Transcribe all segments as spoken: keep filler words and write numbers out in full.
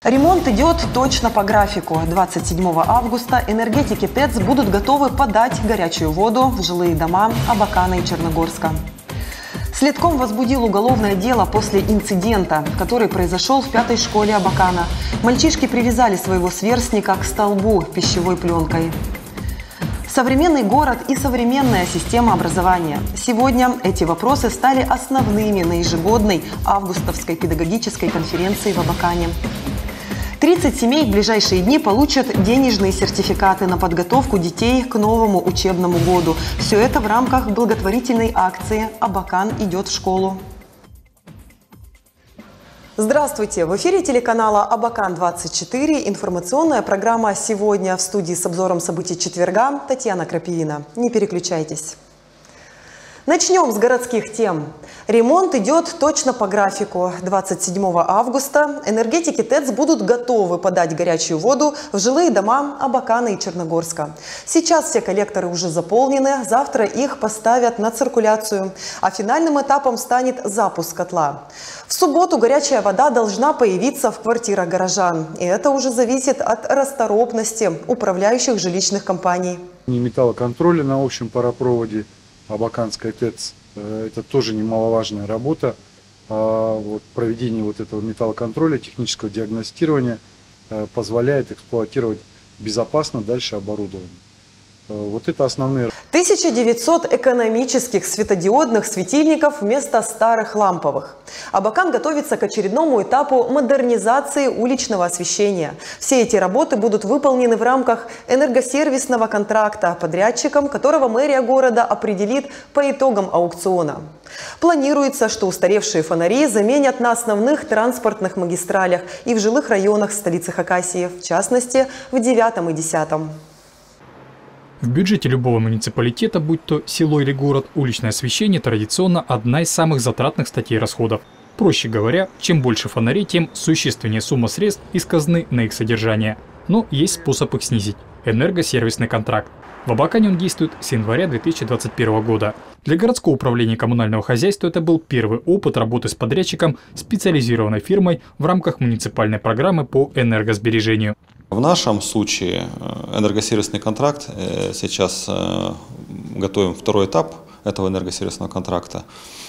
Ремонт идет точно по графику. двадцать седьмого августа энергетики ТЭЦ будут готовы подать горячую воду в жилые дома Абакана и Черногорска. Следком возбудил уголовное дело после инцидента, который произошел в пятой школе Абакана. Мальчишки привязали своего сверстника к столбу пищевой пленкой. Современный город и современная система образования. Сегодня эти вопросы стали основными на ежегодной августовской педагогической конференции в Абакане. тридцать семей в ближайшие дни получат денежные сертификаты на подготовку детей к новому учебному году. Все это в рамках благотворительной акции «Абакан идет в школу». Здравствуйте! В эфире телеканала Абакан двадцать четыре информационная программа «Сегодня». В студии с обзором событий четверга Татьяна Крапивина. Не переключайтесь. Начнем с городских тем. Ремонт идет точно по графику. двадцать седьмого августа энергетики ТЭЦ будут готовы подать горячую воду в жилые дома Абакана и Черногорска. Сейчас все коллекторы уже заполнены, завтра их поставят на циркуляцию, а финальным этапом станет запуск котла. В субботу горячая вода должна появиться в квартирах горожан. И это уже зависит от расторопности управляющих жилищных компаний. Металлоконтроля на общем паропроводе Абаканской ТЭЦ. Это тоже немаловажная работа. Вот проведение вот этого металлоконтроля, технического диагностирования позволяет эксплуатировать безопасно дальше оборудование. Вот это основные. тысяча девятьсот экономических светодиодных светильников вместо старых ламповых. Абакан готовится к очередному этапу модернизации уличного освещения. Все эти работы будут выполнены в рамках энергосервисного контракта, подрядчиком которого мэрия города определит по итогам аукциона. Планируется, что устаревшие фонари заменят на основных транспортных магистралях и в жилых районах столицы Хакасии, в частности, в девятом и десятом. В бюджете любого муниципалитета, будь то село или город, уличное освещение традиционно одна из самых затратных статей расходов. Проще говоря, чем больше фонарей, тем существеннее сумма средств из казны на их содержание. Но есть способ их снизить – энергосервисный контракт. В Абакане он действует с января две тысячи двадцать первого года. Для городского управления коммунального хозяйства это был первый опыт работы с подрядчиком, специализированной фирмой в рамках муниципальной программы по энергосбережению. В нашем случае энергосервисный контракт, сейчас готовим второй этап этого энергосервисного контракта,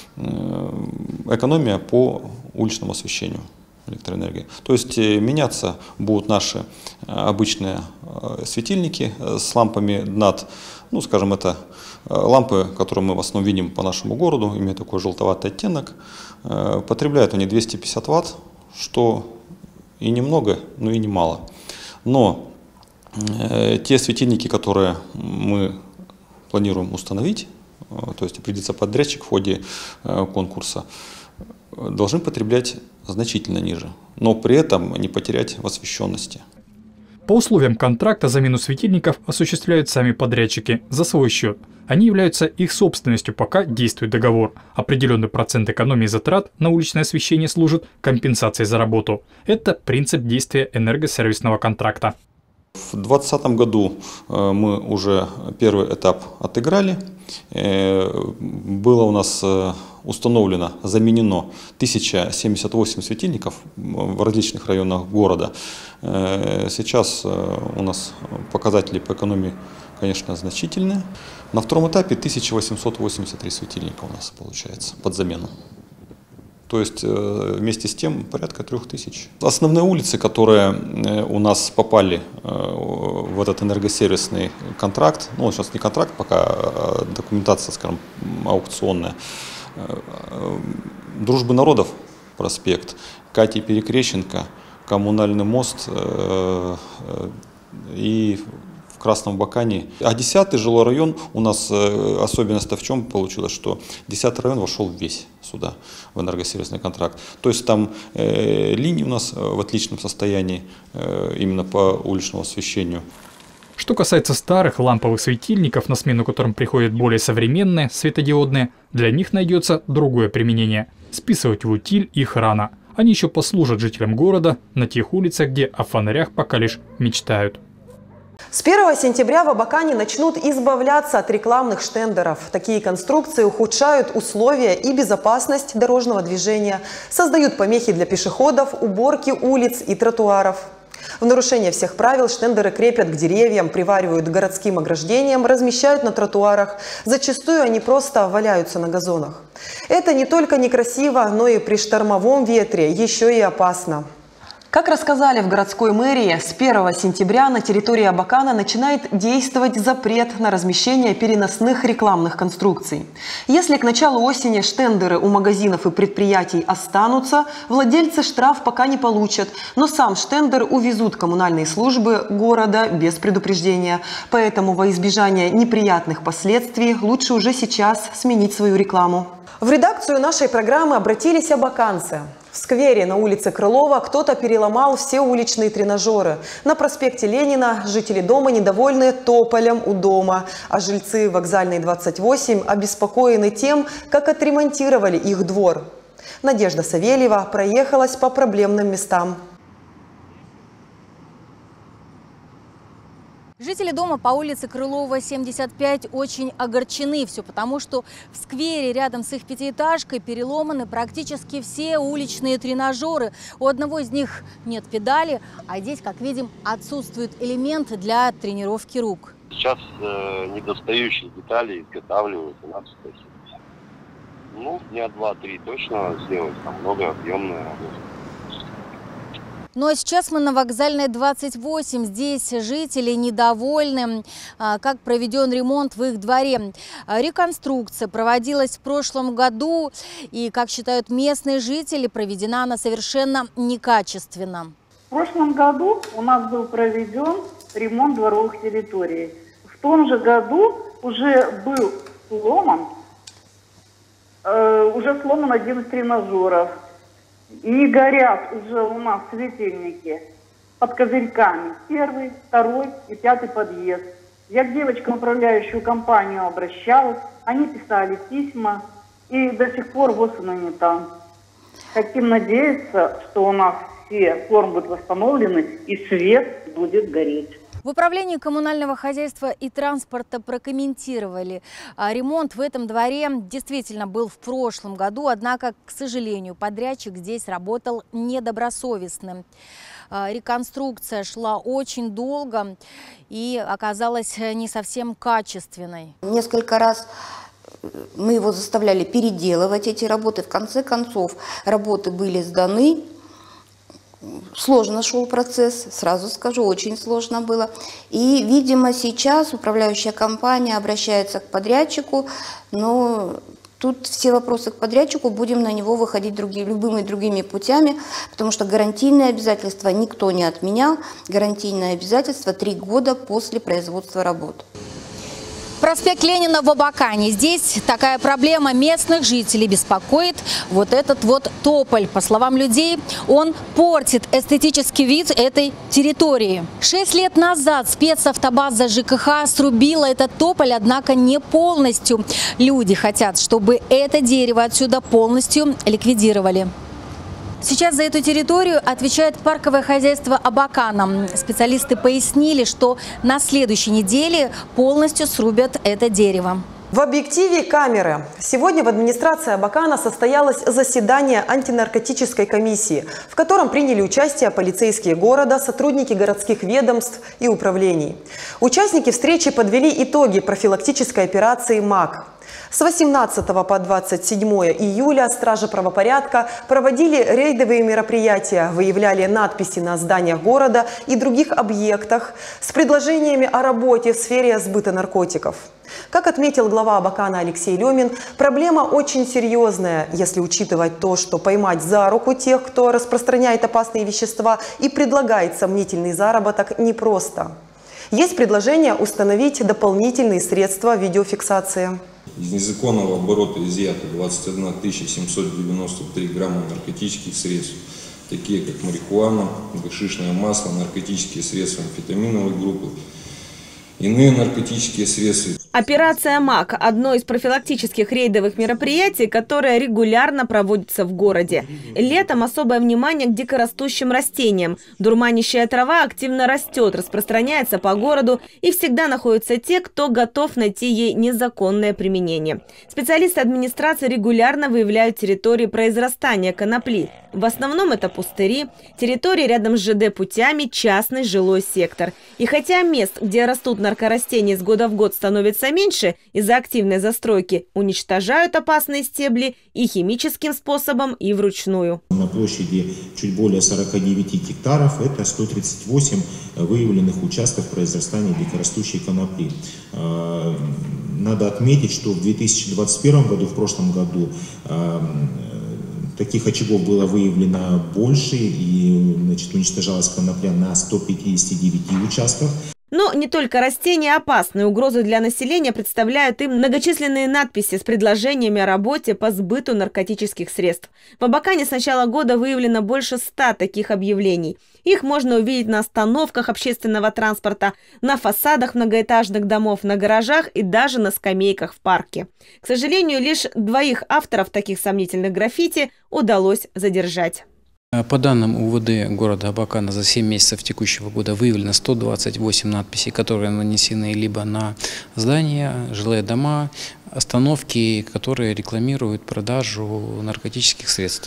экономия по уличному освещению электроэнергии. То есть меняться будут наши обычные светильники с лампами над, ну скажем, это лампы, которые мы в основном видим по нашему городу, имеют такой желтоватый оттенок. Потребляют они двести пятьдесят ватт, что и немного, но и немало. Но э, те светильники, которые мы планируем установить, э, то есть определиться подрядчик в ходе э, конкурса, э, должны потреблять значительно ниже, но при этом не потерять в освещенности. По условиям контракта замену светильников осуществляют сами подрядчики за свой счет. Они являются их собственностью, пока действует договор. Определенный процент экономии затрат на уличное освещение служит компенсацией за работу. Это принцип действия энергосервисного контракта. В две тысячи двадцатом году мы уже первый этап отыграли. Было у нас установлено, заменено тысяча семьдесят восемь светильников в различных районах города. Сейчас у нас показатели по экономии, конечно, значительные. На втором этапе тысяча восемьсот восемьдесят три светильника у нас получается под замену. То есть вместе с тем порядка трех тысяч. Основные улицы, которые у нас попали в этот энергосервисный контракт, ну сейчас не контракт, пока документация, скажем, аукционная. Дружбы народов проспект, Кати Перекрещенко, Коммунальный мост и в Красном Абакане. А десятый жилой район, у нас особенность-то в чем получилось, что десятый район вошел весь сюда, в энергосервисный контракт. То есть там э, линии у нас в отличном состоянии, э, именно по уличному освещению. Что касается старых ламповых светильников, на смену которым приходят более современные светодиодные, для них найдется другое применение. Списывать в утиль их рано. Они еще послужат жителям города на тех улицах, где о фонарях пока лишь мечтают. С первого сентября в Абакане начнут избавляться от рекламных штендеров. Такие конструкции ухудшают условия и безопасность дорожного движения, создают помехи для пешеходов, уборки улиц и тротуаров. В нарушение всех правил штендеры крепят к деревьям, приваривают к городским ограждениям, размещают на тротуарах. Зачастую они просто валяются на газонах. Это не только некрасиво, но и при штормовом ветре еще и опасно. Как рассказали в городской мэрии, с первого сентября на территории Абакана начинает действовать запрет на размещение переносных рекламных конструкций. Если к началу осени штендеры у магазинов и предприятий останутся, владельцы штраф пока не получат, но сам штендер увезут коммунальные службы города без предупреждения. Поэтому во избежание неприятных последствий лучше уже сейчас сменить свою рекламу. В редакцию нашей программы обратились абаканцы. В сквере на улице Крылова кто-то переломал все уличные тренажеры. На проспекте Ленина жители дома недовольны тополем у дома, а жильцы вокзальной двадцать восемь обеспокоены тем, как отремонтировали их двор. Надежда Савельева проехалась по проблемным местам. Жители дома по улице Крылова, семьдесят пять, очень огорчены. Все потому, что в сквере рядом с их пятиэтажкой переломаны практически все уличные тренажеры. У одного из них нет педали, а здесь, как видим, отсутствует элемент для тренировки рук. Сейчас э, недостающие детали изготавливают у нас. Ну, дня два-три точно сделать, там много объемная работа. Ну а сейчас мы на вокзальной двадцать восемь. Здесь жители недовольны, как проведен ремонт в их дворе. Реконструкция проводилась в прошлом году, и, как считают местные жители, проведена она совершенно некачественно. В прошлом году у нас был проведен ремонт дворовых территорий. В том же году уже был сломан, э, уже сломан один из тренажеров. Не горят уже у нас светильники под козырьками. Первый, второй и пятый подъезд. Я к девочкам, управляющую компанию, обращалась. Они писали письма. И до сих пор вот оно не там. Хотим надеяться, что у нас все формы будут восстановлены и свет будет гореть. В управлении коммунального хозяйства и транспорта прокомментировали. Ремонт в этом дворе действительно был в прошлом году, однако, к сожалению, подрядчик здесь работал недобросовестно. Реконструкция шла очень долго и оказалась не совсем качественной. Несколько раз мы его заставляли переделывать, эти работы. В конце концов, работы были сданы. Сложно шел процесс, сразу скажу, очень сложно было. И, видимо, сейчас управляющая компания обращается к подрядчику, но тут все вопросы к подрядчику, будем на него выходить другими, любыми другими путями, потому что гарантийные обязательства никто не отменял. Гарантийное обязательство три года после производства работ. Проспект Ленина в Абакане. Здесь такая проблема местных жителей беспокоит. Вот этот вот тополь, по словам людей, он портит эстетический вид этой территории. Шесть лет назад спецавтобаза ЖКХ срубила этот тополь, однако не полностью. Люди хотят, чтобы это дерево отсюда полностью ликвидировали. Сейчас за эту территорию отвечает парковое хозяйство Абакана. Специалисты пояснили, что на следующей неделе полностью срубят это дерево. В объективе камеры. Сегодня в администрации Абакана состоялось заседание антинаркотической комиссии, в котором приняли участие полицейские города, сотрудники городских ведомств и управлений. Участники встречи подвели итоги профилактической операции МАК. С восемнадцатого по двадцать седьмое июля стражи правопорядка проводили рейдовые мероприятия, выявляли надписи на зданиях города и других объектах с предложениями о работе в сфере сбыта наркотиков. Как отметил глава Абакана Алексей Лемин, проблема очень серьезная, если учитывать то, что поймать за руку тех, кто распространяет опасные вещества и предлагает сомнительный заработок, непросто. Есть предложение установить дополнительные средства видеофиксации. Из незаконного оборота изъято двадцать одна тысяча семьсот девяносто три грамма наркотических средств, такие как марихуана, гашишное масло, наркотические средства амфетаминовой группы. иные наркотические средства. Операция «Мак» – одно из профилактических рейдовых мероприятий, которое регулярно проводится в городе. Летом особое внимание к дикорастущим растениям. Дурманящая трава активно растет, распространяется по городу, и всегда находятся те, кто готов найти ей незаконное применение. Специалисты администрации регулярно выявляют территории произрастания конопли. В основном это пустыри, территории рядом с ЖД-путями, частный жилой сектор. И хотя мест, где растут наркорастения, с года в год становится меньше из-за активной застройки, уничтожают опасные стебли и химическим способом, и вручную. На площади чуть более сорока девяти гектаров это сто тридцать восемь выявленных участков произрастания дикорастущей конопли. Надо отметить, что в две тысячи двадцать первом году, в прошлом году, таких очагов было выявлено больше, и, значит, уничтожалась конопля на ста пятидесяти девяти участках. Но не только растения опасны. Угрозу для населения представляют и многочисленные надписи с предложениями о работе по сбыту наркотических средств. В Абакане с начала года выявлено больше ста таких объявлений. Их можно увидеть на остановках общественного транспорта, на фасадах многоэтажных домов, на гаражах и даже на скамейках в парке. К сожалению, лишь двоих авторов таких сомнительных граффити удалось задержать. По данным УВД города Абакана за семь месяцев текущего года выявлено сто двадцать восемь надписей, которые нанесены либо на здания, жилые дома, остановки, которые рекламируют продажу наркотических средств.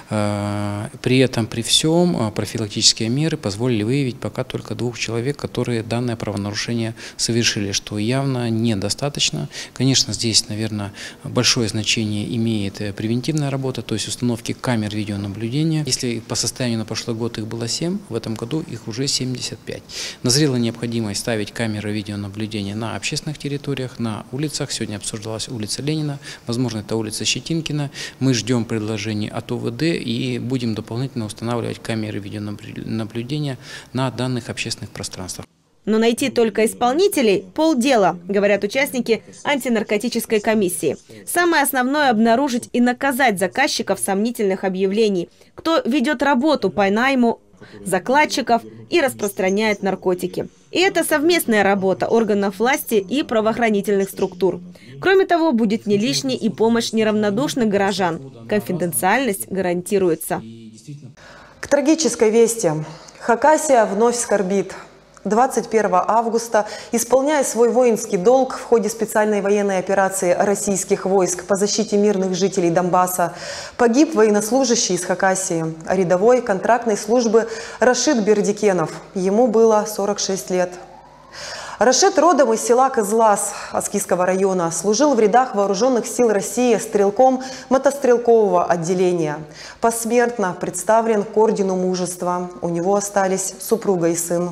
При этом, при всем, профилактические меры позволили выявить пока только двух человек, которые данное правонарушение совершили, что явно недостаточно. Конечно, здесь, наверное, большое значение имеет превентивная работа, то есть установки камер видеонаблюдения. Если по состоянию на прошлый год их было семь, в этом году их уже семьдесят пять. Назрела необходимость ставить камеры видеонаблюдения на общественных территориях, на улицах. Сегодня обсуждалась улица Ленина, возможно, это улица Щетинкина. Мы ждем предложений от УВД и будем дополнительно устанавливать камеры видеонаблюдения на данных общественных пространствах. Но найти только исполнителей – полдела, говорят участники антинаркотической комиссии. Самое основное – обнаружить и наказать заказчиков сомнительных объявлений, кто ведет работу по найму закладчиков и распространяет наркотики. И это совместная работа органов власти и правоохранительных структур. Кроме того, будет не лишней и помощь неравнодушных горожан. Конфиденциальность гарантируется. К трагической вести. Хакасия вновь скорбит. двадцать первого августа, исполняя свой воинский долг в ходе специальной военной операции российских войск по защите мирных жителей Донбасса, погиб военнослужащий из Хакасии, рядовой контрактной службы Рашид Бердикенов. Ему было сорок шесть лет. Рашид родом из села Кызлас Аскийского района, служил в рядах вооруженных сил России стрелком мотострелкового отделения. Посмертно представлен к ордену мужества. У него остались супруга и сын.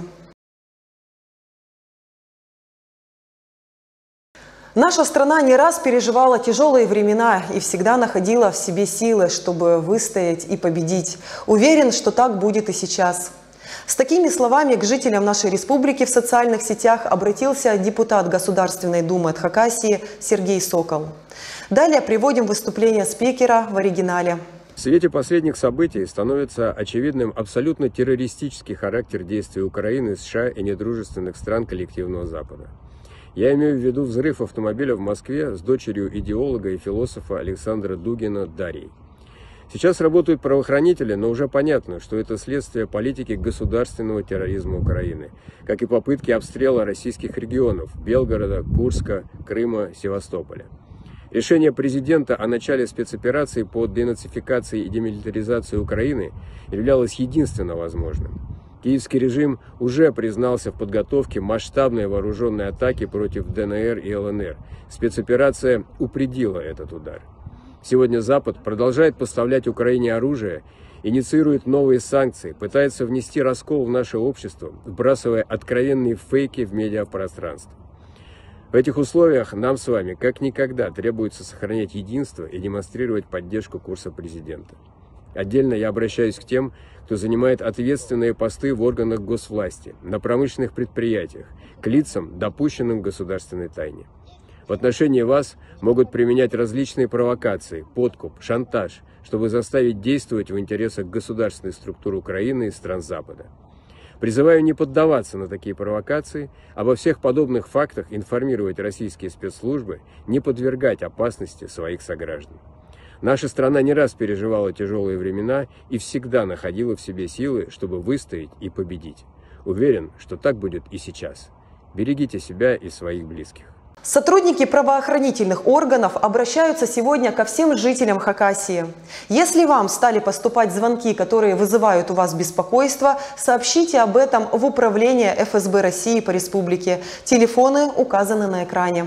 Наша страна не раз переживала тяжелые времена и всегда находила в себе силы, чтобы выстоять и победить. Уверен, что так будет и сейчас. С такими словами к жителям нашей республики в социальных сетях обратился депутат Государственной Думы от Хакасии Сергей Сокол. Далее приводим выступление спикера в оригинале. В свете последних событий становится очевидным абсолютно террористический характер действий Украины, США и недружественных стран коллективного Запада. Я имею в виду взрыв автомобиля в Москве с дочерью идеолога и философа Александра Дугина Дарьей. Сейчас работают правоохранители, но уже понятно, что это следствие политики государственного терроризма Украины, как и попытки обстрела российских регионов – Белгорода, Курска, Крыма, Севастополя. Решение президента о начале спецоперации по денацификации и демилитаризации Украины являлось единственно возможным. Киевский режим уже признался в подготовке масштабной вооруженной атаки против ДНР и ЛНР. Спецоперация упредила этот удар. Сегодня Запад продолжает поставлять Украине оружие, инициирует новые санкции, пытается внести раскол в наше общество, вбрасывая откровенные фейки в медиапространство. В этих условиях нам с вами как никогда требуется сохранять единство и демонстрировать поддержку курса президента. Отдельно я обращаюсь к тем, кто занимает ответственные посты в органах госвласти, на промышленных предприятиях, к лицам, допущенным к государственной тайне. В отношении вас могут применять различные провокации, подкуп, шантаж, чтобы заставить действовать в интересах государственной структуры Украины и стран Запада. Призываю не поддаваться на такие провокации, обо всех подобных фактах информировать российские спецслужбы, не подвергать опасности своих сограждан. Наша страна не раз переживала тяжелые времена и всегда находила в себе силы, чтобы выстоять и победить. Уверен, что так будет и сейчас. Берегите себя и своих близких. Сотрудники правоохранительных органов обращаются сегодня ко всем жителям Хакасии. Если вам стали поступать звонки, которые вызывают у вас беспокойство, сообщите об этом в управление эф эс бэ России по республике. Телефоны указаны на экране.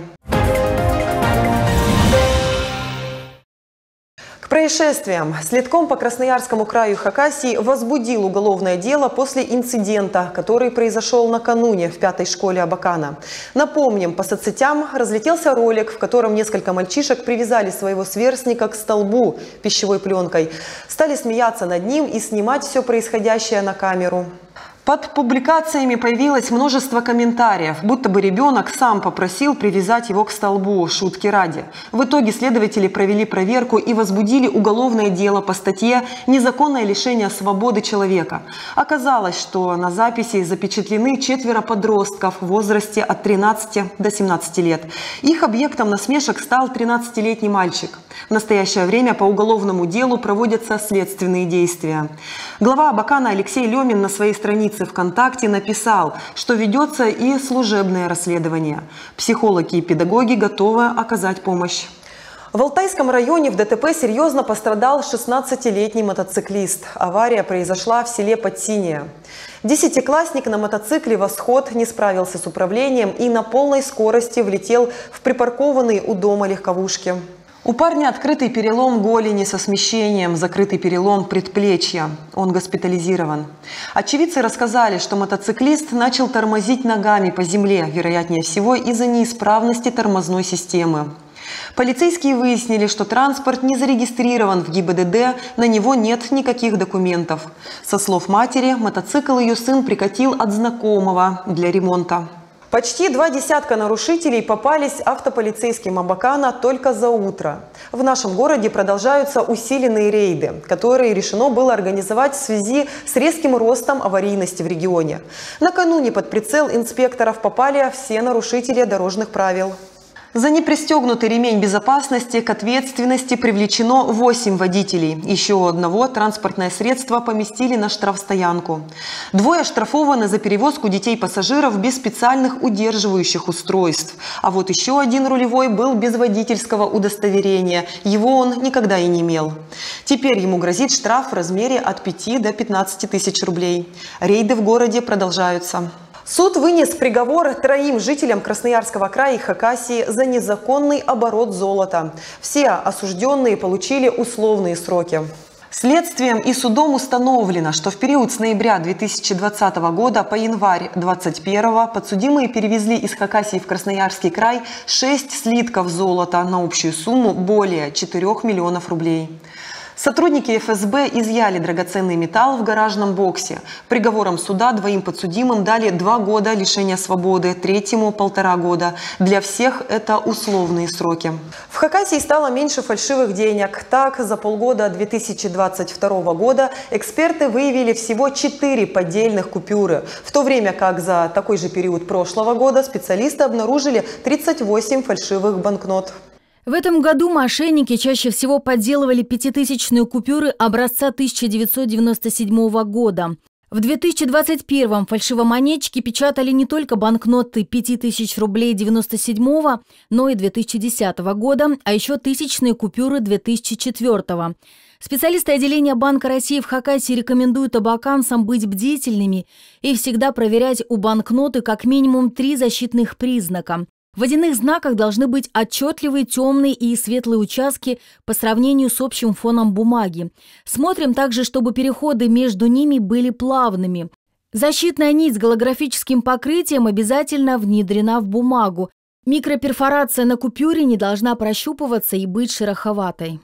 К происшествиям. Следком по Красноярскому краю Хакасии возбудил уголовное дело после инцидента, который произошел накануне в пятой школе Абакана. Напомним, по соцсетям разлетелся ролик, в котором несколько мальчишек привязали своего сверстника к столбу пищевой пленкой. Стали смеяться над ним и снимать все происходящее на камеру. Под публикациями появилось множество комментариев, будто бы ребенок сам попросил привязать его к столбу, шутки ради. В итоге следователи провели проверку и возбудили уголовное дело по статье «Незаконное лишение свободы человека». Оказалось, что на записи запечатлены четверо подростков в возрасте от тринадцати до семнадцати лет. Их объектом насмешек стал тринадцатилетний мальчик. В настоящее время по уголовному делу проводятся следственные действия. Глава Абакана Алексей Лемин на своей странице ВКонтакте написал, что ведется и служебное расследование. Психологи и педагоги готовы оказать помощь. В Алтайском районе в дэ тэ пэ серьезно пострадал шестнадцатилетний мотоциклист. Авария произошла в селе Подсинье. Десятиклассник на мотоцикле «Восход» не справился с управлением и на полной скорости влетел в припаркованные у дома легковушки. У парня открытый перелом голени со смещением, закрытый перелом предплечья. Он госпитализирован. Очевидцы рассказали, что мотоциклист начал тормозить ногами по земле, вероятнее всего из-за неисправности тормозной системы. Полицейские выяснили, что транспорт не зарегистрирован в гэ и бэ дэ дэ, на него нет никаких документов. Со слов матери, мотоцикл ее сын прикатил от знакомого для ремонта. Почти два десятка нарушителей попались автополицейским Абакана только за утро. В нашем городе продолжаются усиленные рейды, которые решено было организовать в связи с резким ростом аварийности в регионе. Накануне под прицел инспекторов попали все нарушители дорожных правил. За непристегнутый ремень безопасности к ответственности привлечено восемь водителей. Еще у одного транспортное средство поместили на штрафстоянку. Двое оштрафованы за перевозку детей-пассажиров без специальных удерживающих устройств. А вот еще один рулевой был без водительского удостоверения. Его он никогда и не имел. Теперь ему грозит штраф в размере от пяти до пятнадцати тысяч рублей. Рейды в городе продолжаются. Суд вынес приговор троим жителям Красноярского края и Хакасии за незаконный оборот золота. Все осужденные получили условные сроки. Следствием и судом установлено, что в период с ноября две тысячи двадцатого года по январь две тысячи двадцать первого подсудимые перевезли из Хакасии в Красноярский край шесть слитков золота на общую сумму более четырёх миллионов рублей. Сотрудники эф эс бэ изъяли драгоценный металл в гаражном боксе. Приговором суда двоим подсудимым дали два года лишения свободы, третьему – полтора года. Для всех это условные сроки. В Хакасии стало меньше фальшивых денег. Так, за полгода две тысячи двадцать второго года эксперты выявили всего четыре поддельных купюры, в то время как за такой же период прошлого года специалисты обнаружили тридцать восемь фальшивых банкнот. В этом году мошенники чаще всего подделывали пятитысячные купюры образца тысяча девятьсот девяносто седьмого года. В две тысячи двадцать первом фальшивомонетчики печатали не только банкноты пяти тысяч рублей девяносто седьмого, но и две тысячи десятого года, а еще тысячные купюры две тысячи четвёртого. Специалисты отделения Банка России в Хакасии рекомендуют абаканцам быть бдительными и всегда проверять у банкноты как минимум три защитных признака. В водяных знаках должны быть отчетливые темные и светлые участки по сравнению с общим фоном бумаги. Смотрим также, чтобы переходы между ними были плавными. Защитная нить с голографическим покрытием обязательно внедрена в бумагу. Микроперфорация на купюре не должна прощупываться и быть шероховатой.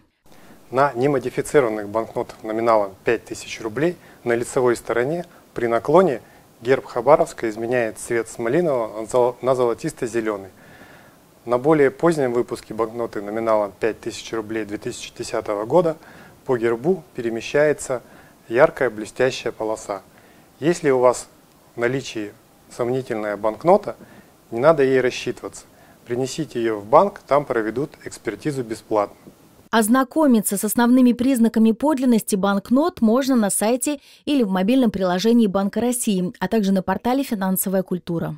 На немодифицированных банкнотах номиналом пять тысяч рублей на лицевой стороне при наклоне герб Хабаровска изменяет цвет с малинового на золотисто-зеленый. На более позднем выпуске банкноты номиналом пять тысяч рублей две тысячи десятого года по гербу перемещается яркая блестящая полоса. Если у вас в наличии сомнительная банкнота, не надо ей рассчитываться. Принесите ее в банк, там проведут экспертизу бесплатно. Ознакомиться с основными признаками подлинности банкнот можно на сайте или в мобильном приложении Банка России, а также на портале «Финансовая культура».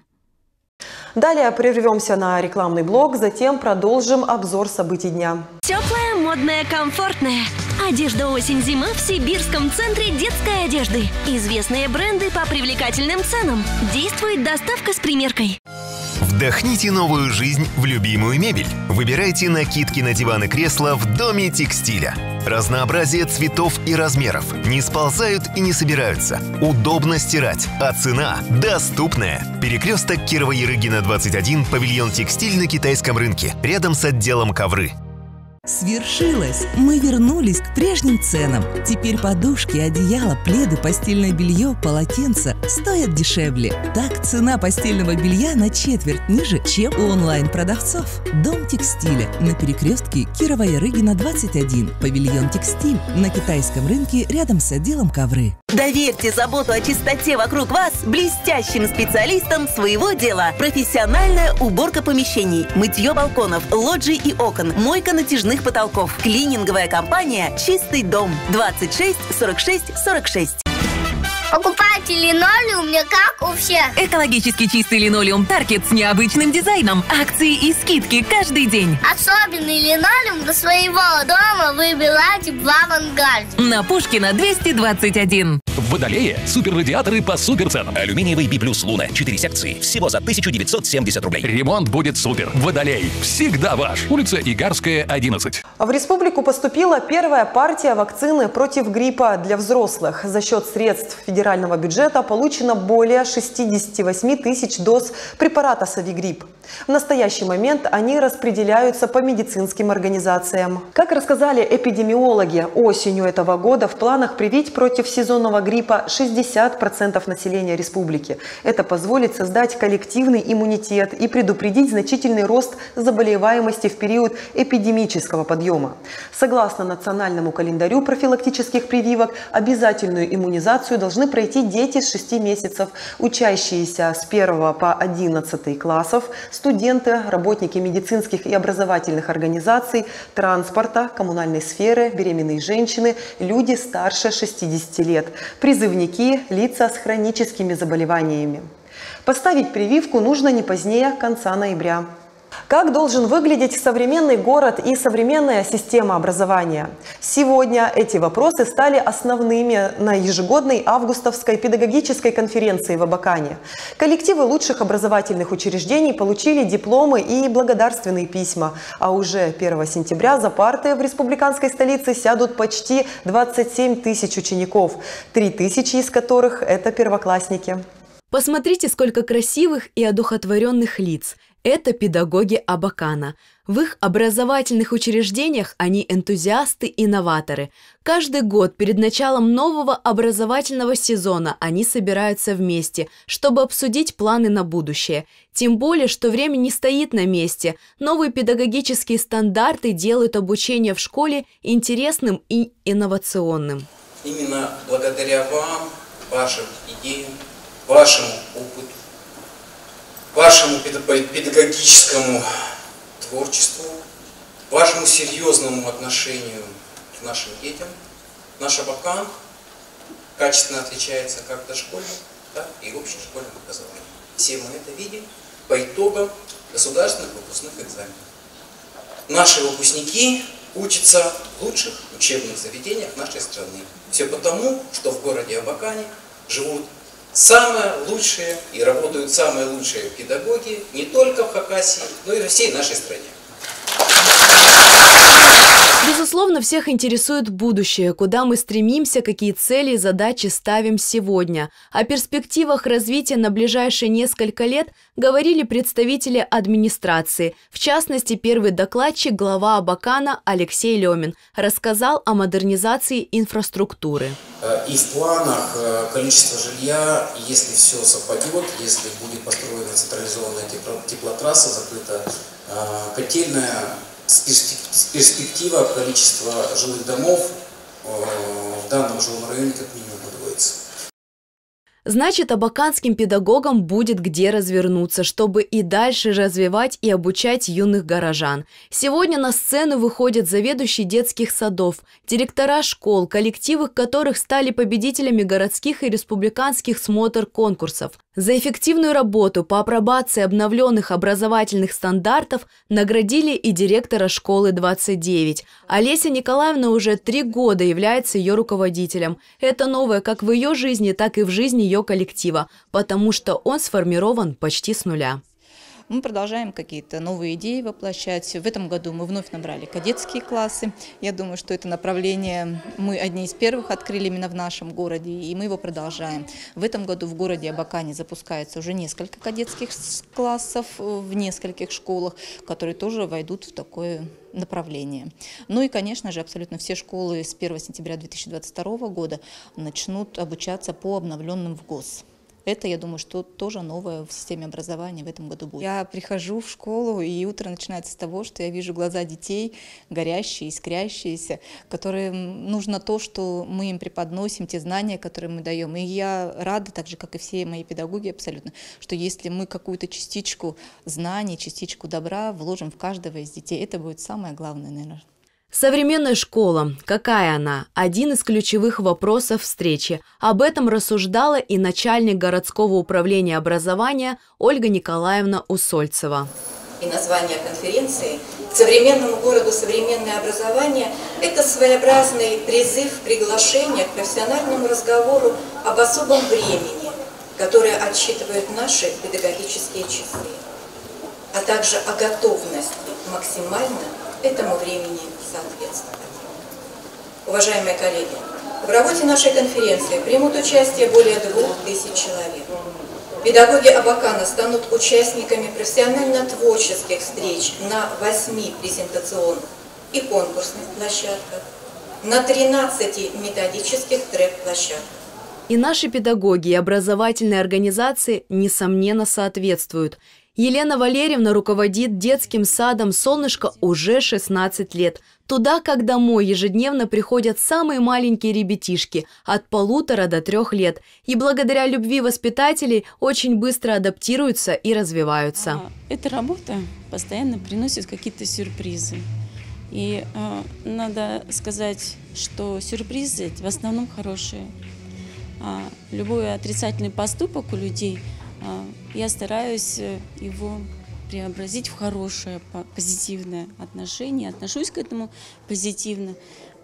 Далее прервемся на рекламный блок, затем продолжим обзор событий дня. Теплая, модная, комфортная. Одежда осень-зима в Сибирском центре детской одежды. Известные бренды по привлекательным ценам. Действует доставка с примеркой. Вдохните новую жизнь в любимую мебель. Выбирайте накидки на диван и кресла в Доме текстиля. Разнообразие цветов и размеров. Не сползают и не собираются. Удобно стирать. А цена доступная. Перекресток Кирова-Ярыгина, двадцать один, павильон «Текстиль» на китайском рынке. Рядом с отделом ковры. Свершилось! Мы вернулись к прежним ценам. Теперь подушки, одеяло, пледы, постельное белье, полотенца стоят дешевле. Так, цена постельного белья на четверть ниже, чем у онлайн-продавцов. Дом текстиля на перекрестке Кирова-Ярыгина, двадцать один. Павильон «Текстиль» на китайском рынке рядом с отделом ковры. Доверьте заботу о чистоте вокруг вас блестящим специалистам своего дела. Профессиональная уборка помещений, мытье балконов, лоджий и окон, мойка натяжных потолков. Клининговая компания «Чистый дом». двадцать шесть сорок шесть сорок шесть. Покупайте линолеум не как у всех. Экологически чистый линолеум Таркет с необычным дизайном. Акции и скидки каждый день. Особенный линолеум до своего дома выбирайте в «Авангарде». На Пушкина двести двадцать один. В Водолее суперрадиаторы по суперценам. Алюминиевый Би плюс Луна. четыре секции. Всего за тысячу девятьсот семьдесят рублей. Ремонт будет супер. Водолей. Всегда ваш. Улица Игарская, одиннадцать. В республику поступила первая партия вакцины против гриппа для взрослых. За счет средств федерального бюджета получено более шестидесяти восьми тысяч доз препарата «Совигрипп». В настоящий момент они распределяются по медицинским организациям. Как рассказали эпидемиологи, осенью этого года в планах привить против сезонного гриппа шестьдесят процентов населения республики. Это позволит создать коллективный иммунитет и предупредить значительный рост заболеваемости в период эпидемического подъема. Согласно национальному календарю профилактических прививок, обязательную иммунизацию должны пройти дети с шести месяцев, учащиеся с первого по одиннадцатый классов, студенты, работники медицинских и образовательных организаций, транспорта, коммунальной сферы, беременные женщины, люди старше шестидесяти лет, призывники, лица с хроническими заболеваниями. Поставить прививку нужно не позднее конца ноября. Как должен выглядеть современный город и современная система образования? Сегодня эти вопросы стали основными на ежегодной августовской педагогической конференции в Абакане. Коллективы лучших образовательных учреждений получили дипломы и благодарственные письма, а уже первого сентября за парты в республиканской столице сядут почти двадцать семь тысяч учеников, три тысячи из которых – это первоклассники. Посмотрите, сколько красивых и одухотворенных лиц. Это педагоги Абакана. В их образовательных учреждениях они энтузиасты и новаторы. Каждый год перед началом нового образовательного сезона они собираются вместе, чтобы обсудить планы на будущее. Тем более, что время не стоит на месте. Новые педагогические стандарты делают обучение в школе интересным и инновационным. Именно благодаря вам, вашим идеям, вашему опыту, вашему педагогическому творчеству, вашему серьезному отношению к нашим детям, наш Абакан качественно отличается как дошкольным, так и общешкольным образованием. Все мы это видим по итогам государственных выпускных экзаменов. Наши выпускники учатся в лучших учебных заведениях нашей страны. Все потому, что в городе Абакане живут самые лучшие и работают самые лучшие педагоги не только в Хакасии, но и во всей нашей стране. Безусловно, всех интересует будущее, куда мы стремимся, какие цели и задачи ставим сегодня. О перспективах развития на ближайшие несколько лет говорили представители администрации. В частности, первый докладчик, глава Абакана Алексей Лемин, рассказал о модернизации инфраструктуры. И в планах количество жилья, если все совпадет, если будет построена централизованная теплотрасса, закрыта котельная, перспектива количества жилых домов в данном жилом районе как минимум удвоится. Значит, абаканским педагогам будет где развернуться, чтобы и дальше развивать и обучать юных горожан. Сегодня на сцену выходят заведующие детских садов, директора школ, коллективы которых стали победителями городских и республиканских смотр-конкурсов. За эффективную работу по апробации обновленных образовательных стандартов наградили и директора школы двадцать девять. Олеся Николаевна уже три года является ее руководителем. Это новое как в ее жизни, так и в жизни ее коллектива, потому что он сформирован почти с нуля. Мы продолжаем какие-то новые идеи воплощать. В этом году мы вновь набрали кадетские классы. Я думаю, что это направление мы одни из первых открыли именно в нашем городе, и мы его продолжаем. В этом году в городе Абакане запускается уже несколько кадетских классов в нескольких школах, которые тоже войдут в такое направление. Ну и, конечно же, абсолютно все школы с первого сентября две тысячи двадцать второго года начнут обучаться по обновленным в ГОС. Это, я думаю, что тоже новое в системе образования в этом году будет. Я прихожу в школу, и утро начинается с того, что я вижу глаза детей, горящие, искрящиеся, которым нужно то, что мы им преподносим, те знания, которые мы даем. И я рада, так же, как и все мои педагоги абсолютно, что если мы какую-то частичку знаний, частичку добра вложим в каждого из детей, это будет самое главное, наверное. Современная школа. Какая она? Один из ключевых вопросов встречи. Об этом рассуждала и начальник городского управления образования Ольга Николаевна Усольцева. И название конференции «К современному городу современное образование» – это своеобразный призыв, приглашение к профессиональному разговору об особом времени, которое отсчитывают наши педагогические часы, а также о готовности максимально этому времени соответствовать. Уважаемые коллеги, в работе нашей конференции примут участие более двух тысяч человек. Педагоги Абакана станут участниками профессионально-творческих встреч на восьми презентационных и конкурсных площадках, на тринадцати методических трек-площадках. И наши педагоги и образовательные организации, несомненно, соответствуют. Елена Валерьевна руководит детским садом «Солнышко» уже шестнадцать лет. Туда, как домой, ежедневно приходят самые маленькие ребятишки от полутора до трех лет. И благодаря любви воспитателей очень быстро адаптируются и развиваются. Эта работа постоянно приносит какие-то сюрпризы. И э, надо сказать, что сюрпризы в основном хорошие. А любой отрицательный поступок у людей – я стараюсь его преобразить в хорошее, позитивное отношение, отношусь к этому позитивно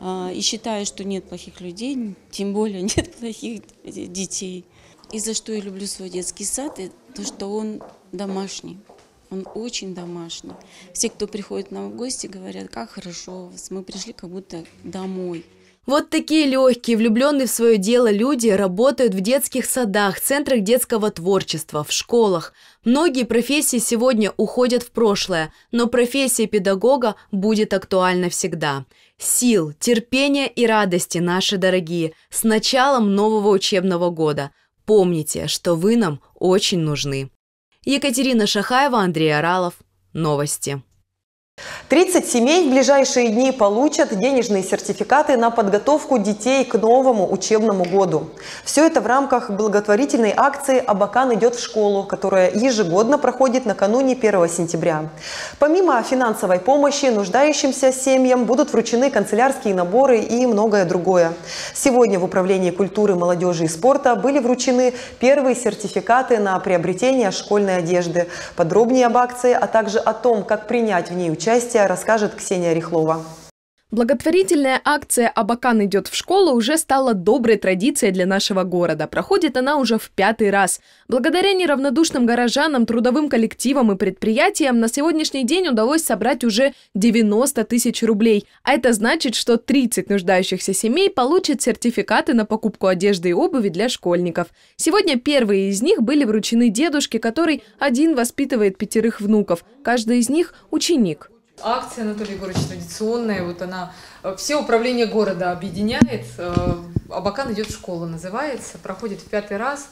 и считаю, что нет плохих людей, тем более нет плохих детей. И за что я люблю свой детский сад, это то, что он домашний, он очень домашний. Все, кто приходит нам в гости, говорят, как хорошо у вас, мы пришли как будто домой. Вот такие легкие, влюбленные в свое дело люди работают в детских садах, центрах детского творчества, в школах. Многие профессии сегодня уходят в прошлое, но профессия педагога будет актуальна всегда. Сил, терпения и радости, наши дорогие, с началом нового учебного года. Помните, что вы нам очень нужны. Екатерина Шахаева, Андрей Оралов. Новости. тридцать семей в ближайшие дни получат денежные сертификаты на подготовку детей к новому учебному году. Все это в рамках благотворительной акции «Абакан идет в школу», которая ежегодно проходит накануне первого сентября. Помимо финансовой помощи нуждающимся семьям будут вручены канцелярские наборы и многое другое. Сегодня в Управлении культуры, молодежи и спорта были вручены первые сертификаты на приобретение школьной одежды. Подробнее об акции, а также о том, как принять в ней участие, расскажет Ксения Рихлова. Благотворительная акция «Абакан идет в школу» уже стала доброй традицией для нашего города. Проходит она уже в пятый раз. Благодаря неравнодушным горожанам, трудовым коллективам и предприятиям на сегодняшний день удалось собрать уже девяносто тысяч рублей. А это значит, что тридцать нуждающихся семей получат сертификаты на покупку одежды и обуви для школьников. Сегодня первые из них были вручены дедушке, который один воспитывает пятерых внуков. Каждый из них – ученик. Акция, Анатолий Егорович, традиционная, вот она все управления города объединяет. «Абакан идет в школу» называется, проходит в пятый раз.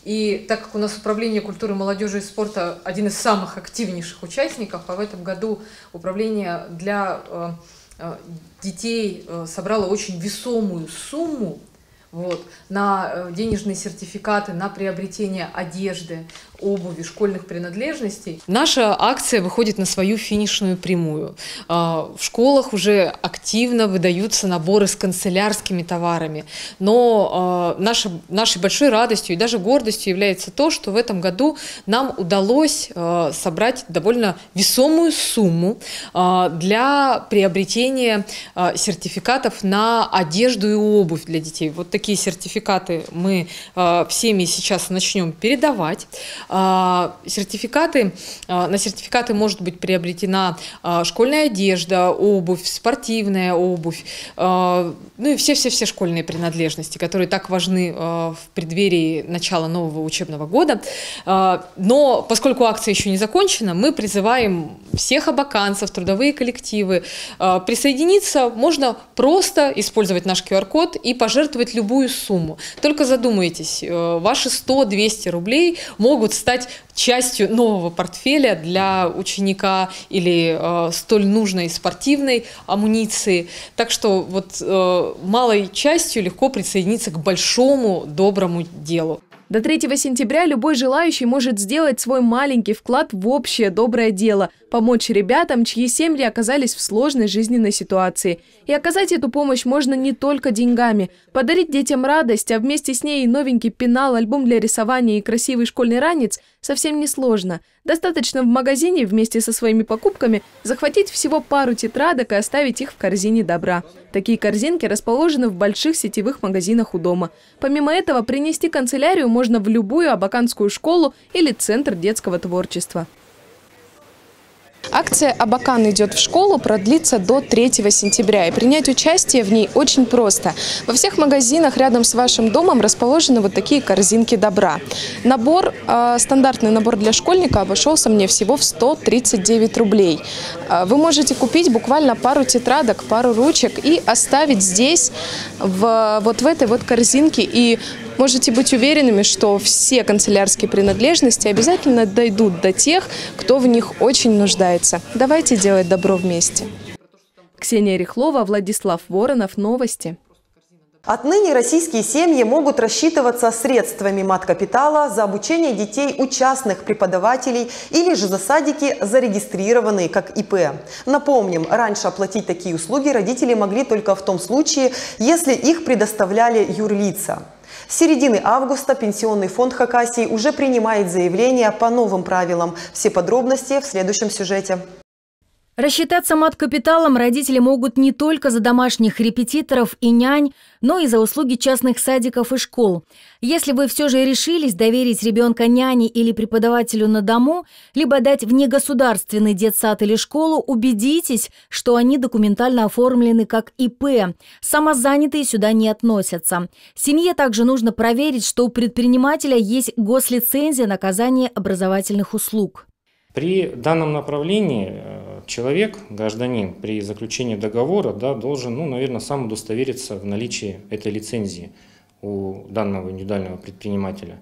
И так как у нас управление культуры, молодежи и спорта один из самых активнейших участников, а в этом году управление для детей собрало очень весомую сумму вот, на денежные сертификаты, на приобретение одежды, обуви, школьных принадлежностей. Наша акция выходит на свою финишную прямую. В школах уже активно выдаются наборы с канцелярскими товарами, но нашей, нашей большой радостью и даже гордостью является то, что в этом году нам удалось собрать довольно весомую сумму для приобретения сертификатов на одежду и обувь для детей. Вот такие сертификаты мы всеми сейчас начнем передавать. Сертификаты, на сертификаты может быть приобретена школьная одежда, обувь, спортивная обувь, ну и все-все-все школьные принадлежности, которые так важны в преддверии начала нового учебного года. Но поскольку акция еще не закончена, мы призываем всех абаканцев, трудовые коллективы присоединиться. Можно просто использовать наш ку ар код и пожертвовать любую сумму. Только задумайтесь, ваши сто-двести рублей могут стать частью нового портфеля для ученика или э, столь нужной спортивной амуниции. Так что вот э, малой частью легко присоединиться к большому доброму делу. До третьего сентября любой желающий может сделать свой маленький вклад в общее доброе дело, помочь ребятам, чьи семьи оказались в сложной жизненной ситуации. И оказать эту помощь можно не только деньгами. Подарить детям радость, а вместе с ней и новенький пенал, альбом для рисования и красивый школьный ранец совсем не сложно. Достаточно в магазине вместе со своими покупками захватить всего пару тетрадок и оставить их в корзине добра. Такие корзинки расположены в больших сетевых магазинах у дома. Помимо этого, принести канцелярию можно в любую абаканскую школу или центр детского творчества. Акция «Абакан идет в школу» продлится до третьего сентября, и принять участие в ней очень просто. Во всех магазинах рядом с вашим домом расположены вот такие корзинки добра. Набор, э, стандартный набор для школьника обошелся мне всего в сто тридцать девять рублей. Вы можете купить буквально пару тетрадок, пару ручек и оставить здесь, в, вот в этой вот корзинке, и можете быть уверенными, что все канцелярские принадлежности обязательно дойдут до тех, кто в них очень нуждается. Давайте делать добро вместе. Ксения Рихлова, Владислав Воронов. Новости. Отныне российские семьи могут рассчитываться средствами маткапитала за обучение детей у частных преподавателей или же за садики, зарегистрированные как и пэ. Напомним, раньше оплатить такие услуги родители могли только в том случае, если их предоставляли юрлица. С середины августа Пенсионный фонд Хакасии уже принимает заявления по новым правилам. Все подробности в следующем сюжете. Рассчитаться маткапиталом родители могут не только за домашних репетиторов и нянь, но и за услуги частных садиков и школ. Если вы все же решились доверить ребенка няне или преподавателю на дому, либо дать в негосударственный детсад или школу, убедитесь, что они документально оформлены как и пэ. Самозанятые сюда не относятся. Семье также нужно проверить, что у предпринимателя есть гослицензия на оказание образовательных услуг. При данном направлении человек, гражданин, при заключении договора, да, должен, ну, наверное, сам удостовериться в наличии этой лицензии у данного индивидуального предпринимателя.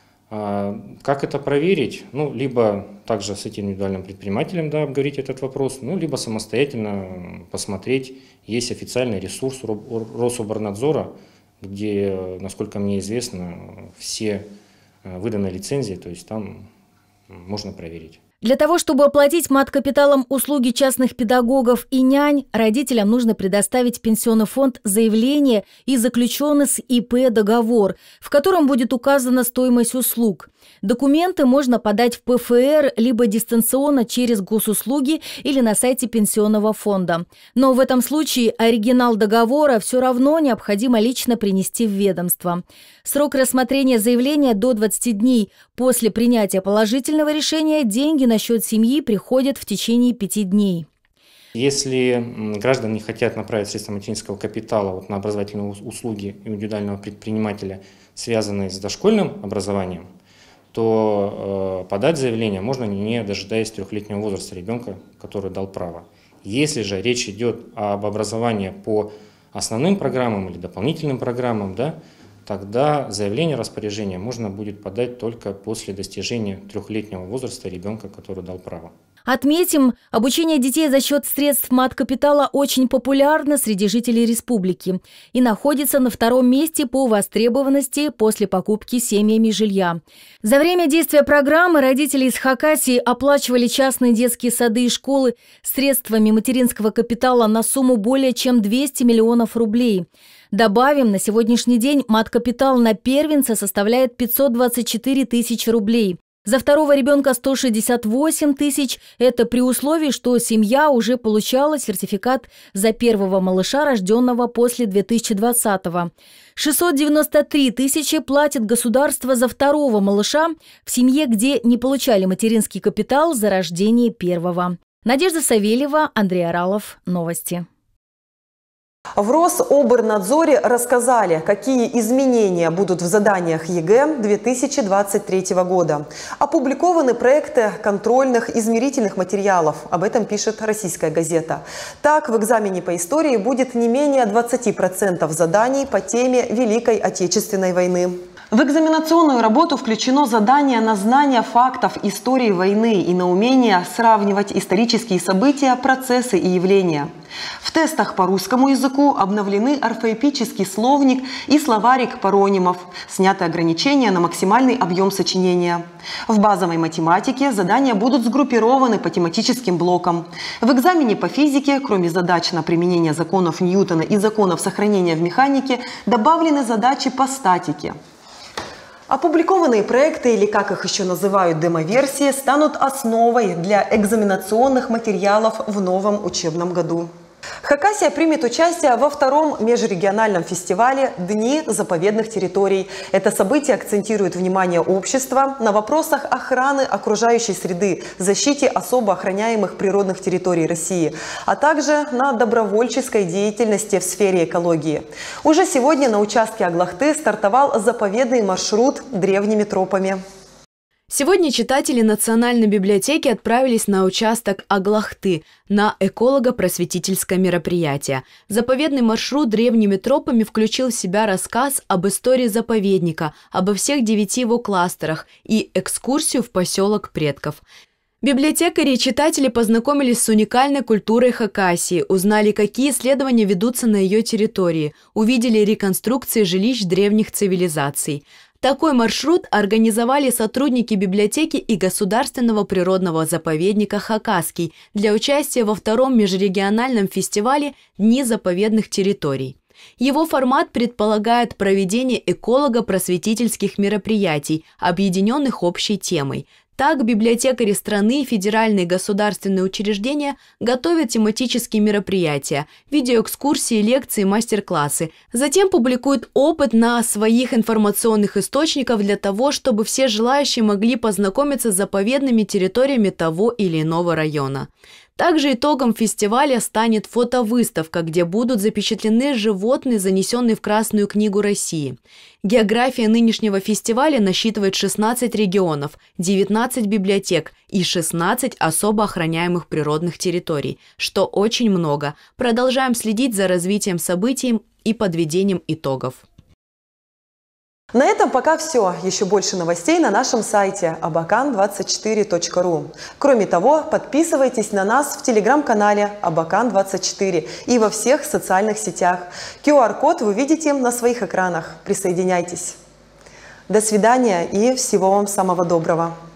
А как это проверить? Ну, либо также с этим индивидуальным предпринимателем, да, обговорить этот вопрос, ну, либо самостоятельно посмотреть. Есть официальный ресурс Рособорнадзора, где, насколько мне известно, все выданные лицензии, то есть там можно проверить. Для того, чтобы оплатить маткапиталом услуги частных педагогов и нянь, родителям нужно предоставить в Пенсионный фонд заявление и заключенный с и пэ договор, в котором будет указана стоимость услуг. Документы можно подать в пэ эф эр либо дистанционно через госуслуги или на сайте Пенсионного фонда. Но в этом случае оригинал договора все равно необходимо лично принести в ведомство. Срок рассмотрения заявления до двадцати дней. После принятия положительного решения деньги на счет семьи приходят в течение пяти дней. Если граждане хотят направить средства материнского капитала вот на образовательные услуги индивидуального предпринимателя, связанные с дошкольным образованием, то э, подать заявление можно, не дожидаясь трехлетнего возраста ребенка, который дал право. Если же речь идет об образовании по основным программам или дополнительным программам, да, тогда заявление распоряжения можно будет подать только после достижения трехлетнего возраста ребенка, который дал право. Отметим, обучение детей за счет средств мат-капитала очень популярно среди жителей республики и находится на втором месте по востребованности после покупки семьями жилья. За время действия программы родители из Хакасии оплачивали частные детские сады и школы средствами материнского капитала на сумму более чем двести миллионов рублей. Добавим, на сегодняшний день мат-капитал на первенца составляет пятьсот двадцать четыре тысячи рублей. За второго ребенка сто шестьдесят восемь тысяч. Это при условии, что семья уже получала сертификат за первого малыша, рожденного после две тысячи двадцатого. шестьсот девяносто три тысячи платит государство за второго малыша в семье, где не получали материнский капитал за рождение первого. Надежда Савельева, Андрей Аралов. Новости. В Рособорнадзоре рассказали, какие изменения будут в заданиях ЕГЭ две тысячи двадцать третьего года. Опубликованы проекты контрольных измерительных материалов. Об этом пишет «Российская газета». Так, в экзамене по истории будет не менее двадцати процентов заданий по теме Великой Отечественной войны. В экзаменационную работу включено задание на знание фактов истории войны и на умение сравнивать исторические события, процессы и явления. В тестах по русскому языку обновлены орфоэпический словник и словарик паронимов, сняты ограничения на максимальный объем сочинения. В базовой математике задания будут сгруппированы по тематическим блокам. В экзамене по физике, кроме задач на применение законов Ньютона и законов сохранения в механике, добавлены задачи по статике. Опубликованные проекты, или как их еще называют демо-версии, станут основой для экзаменационных материалов в новом учебном году. Хакасия примет участие во втором межрегиональном фестивале «Дни заповедных территорий». Это событие акцентирует внимание общества на вопросах охраны окружающей среды, защите особо охраняемых природных территорий России, а также на добровольческой деятельности в сфере экологии. Уже сегодня на участке Аглахты стартовал заповедный маршрут древними тропами. Сегодня читатели Национальной библиотеки отправились на участок Аглахты на эколого-просветительское мероприятие. Заповедный маршрут древними тропами включил в себя рассказ об истории заповедника, обо всех девяти его кластерах и экскурсию в поселок предков. Библиотекари и читатели познакомились с уникальной культурой Хакасии, узнали, какие исследования ведутся на ее территории, увидели реконструкции жилищ древних цивилизаций. Такой маршрут организовали сотрудники библиотеки и Государственного природного заповедника Хакасский для участия во втором межрегиональном фестивале «Дни заповедных территорий». Его формат предполагает проведение эколого-просветительских мероприятий, объединенных общей темой. Так, библиотекари страны и федеральные государственные учреждения готовят тематические мероприятия, видеоэкскурсии, лекции, мастер-классы. Затем публикуют опыт на своих информационных источниках для того, чтобы все желающие могли познакомиться с заповедными территориями того или иного района. Также итогом фестиваля станет фотовыставка, где будут запечатлены животные, занесенные в Красную книгу России. География нынешнего фестиваля насчитывает шестнадцать регионов, девятнадцать библиотек и шестнадцать особо охраняемых природных территорий, что очень много. Продолжаем следить за развитием событий и подведением итогов. На этом пока все. Еще больше новостей на нашем сайте абакан двадцать четыре точка ру. Кроме того, подписывайтесь на нас в телеграм-канале абакан двадцать четыре и во всех социальных сетях. ку ар код вы видите на своих экранах. Присоединяйтесь. До свидания и всего вам самого доброго.